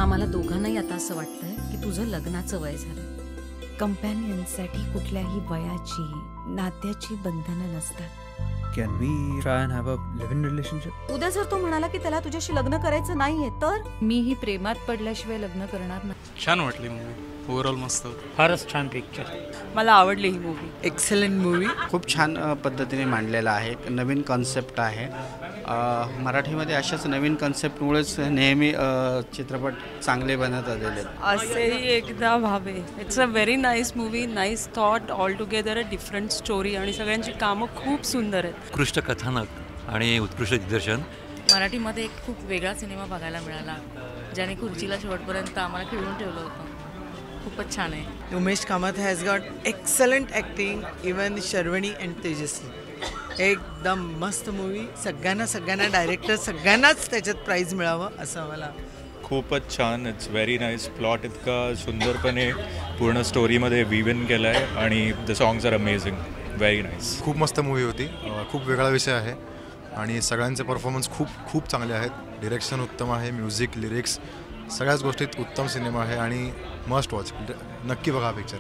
आम्हाला दोघांनाही आता असं वाटतंय की तुझं लग्नाचं वय झालं. कंपॅनियनसाठी कुठल्याही वयाची नात्याची बंधनं नसतात. Can we try and have a live-in relationship? उद्या जर तो म्हणाला की त्याला तुझ्याशी लग्न करायचं नाहीये तर मीही प्रेमात पडल्याशिवाय लग्न करणार नाही. छान वाटली मूवी. ओव्हरऑल मस्त होती. फारच छान पिक्चर. मला आवडली ही मूवी. Excellent movie. खूप छान पद्धतीने मांडलेला आहे. नवीन कॉन्सेप्ट आहे. मराठीमध्ये अशाच नवीन कॉन्सेप्टमुळेच नेहमी चित्रपट चांगले बनत आलेले आहेत. असेही एकदा व्हावे. It's a very nice movie, nice thought, altogether a different story आणि सगळ्यांची कामं खूप सुंदर आहेत. उत्कृष्ट कथानक आणि उत्कृष्ट दिग्दर्शन. मराठीमध्ये एक खूप वेगळा सिनेमा बघायला मिळाला ज्याने खुर्चीला शेवटपर्यंत आम्हाला खिळून ठेवलं होतं. खूपच छान आहे. Umesh Kamat has got excellent acting. Even Sharvani and Tejaswi. एकदम मस्त मूवी. सगळ्यांना डायरेक्टर सगळ्यांनाच त्याच्यात प्राईज मिळावं असं मला. खूपच छान. It's very nice. प्लॉट इतका सुंदरपणे पूर्ण स्टोरीमध्ये विवन केला आहे आणि the songs are amazing. Very nice. खूप मस्त मूवी होती. खूप वेगळा विषय आहे आणि सगळ्यांचे परफॉर्मन्स खूप चांगले आहेत. डिरेक्शन उत्तम आहे. म्युझिक, लिरिक्स सगळ्याच गोष्टीत उत्तम सिनेमा आहे आणि मस्ट वॉच. नक्की बघा पिक्चर.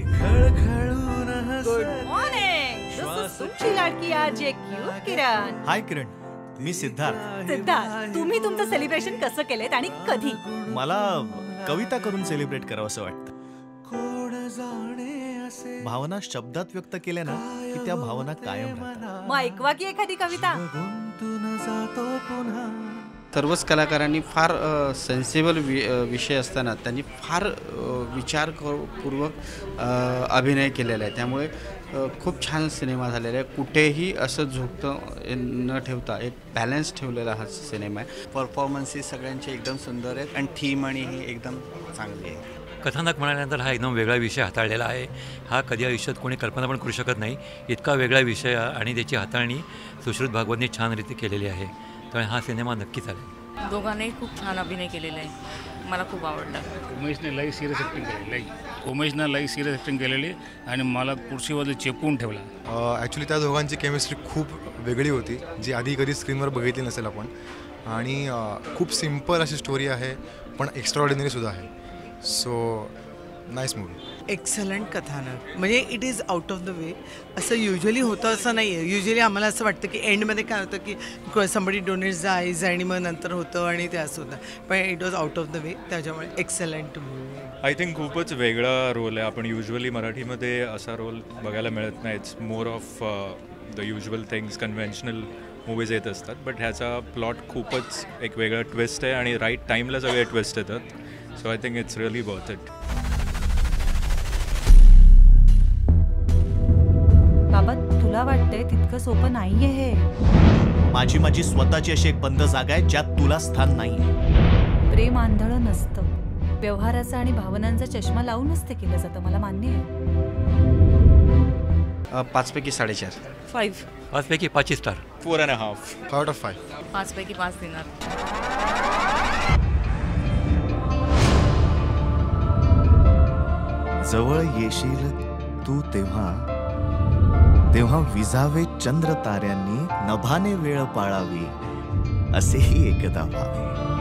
Good morning. तुमची लाडकी आजी क्यूट किरण. हाय किरण, मी सिद्धार्थ. सिद्धार्थ, तुम्ही तुमचं सेलिब्रेशन कसं केलेत आणि कधी? मला कविता करून सेलिब्रेट करावं असं वाटतं. भावना शब्दात व्यक्त केल्या ना की त्या भावना कायम राहतात. मग ऐकवा की एखादी कविता. सर्वच कलाकारांनी फार सेन्सिबल विषय असताना त्यांनी फार विचारपूर्वक अभिनय केलेला आहे. त्यामुळे खूप छान सिनेमा झालेला आहे. कुठेही असं झोकतं न ठेवता एक बॅलन्स ठेवलेला हा सिनेमा आहे. परफॉर्मन्सेस सगळ्यांचे एकदम सुंदर आहेत आणि थीम आणि ही एकदम चांगली आहे. कथानक म्हणाल्यानंतर हा एकदम वेगळा विषय हाताळलेला आहे. हा कधी आयुष्यात कोणी कल्पना पण करू शकत नाही. इतका वेगळा विषय आणि त्याची हाताळणी सुश्रुत भागवतने छान रीती केलेली आहे. त्यामुळे हा सिनेमा नक्कीच आला. दोघांनी खूप छान अभिनय केलेला आहे. मला खूप आवडलं. उमेशने लई सिरियस ॲक्टिंग केलेली. उमेशनं लई सिरियस ॲक्टिंग केलेली आणि मला कुर्सीवर चेपून ठेवला. ॲक्च्युली त्या दोघांची केमिस्ट्री खूप वेगळी होती जी आधी कधी स्क्रीनवर बघितली नसेल आपण. आणि खूप सिम्पल अशी स्टोरी आहे पण एक्स्ट्राऑर्डिनरीसुद्धा आहे. So nice movie. एक्सलंट कथानक. म्हणजे it is out of the way. असं युजली होतं असं नाही आहे. युजली आम्हाला असं वाटतं की एंडमध्ये काय होतं की समबडी डोनेट्स द आईज आणि मग नंतर होतं आणि ते असं होतं. पण it was out of the way. त्याच्यामुळे एक्सलंट मूवी. आय थिंक खूपच वेगळा रोल आहे. आपण युजली मराठीमध्ये असा रोल बघायला मिळत नाही. It's more of the usual things. Conventional movies येत असतात बट ह्याचा प्लॉट खूपच एक वेगळा ट्विस्ट आहे आणि राईट टाईमला सगळे ट्विस्ट येतात. So I think it's really worth it. बाबा, तुला वाटतंय तितकं सोपं नाहीये हे. माझी स्वतःची अशी एक बंद जागा आहे ज्यात तुला स्थान नाही. प्रेम आंधळं नसतं. व्यवहाराचा आणि भावनांचा चष्मा लावूनच ते केलं जातं. मला मान्य आहे. 5 पैकी 4.5. 5. 5 पैकी 5 स्टार. 4.5. 5/5. 5 पैकी 5 देणार. जवळ येशील तू तेव्हा विजावे चंद्र ताऱ्यांनी नभाने वेळ पाळावी. असेही एकदा व्हावे.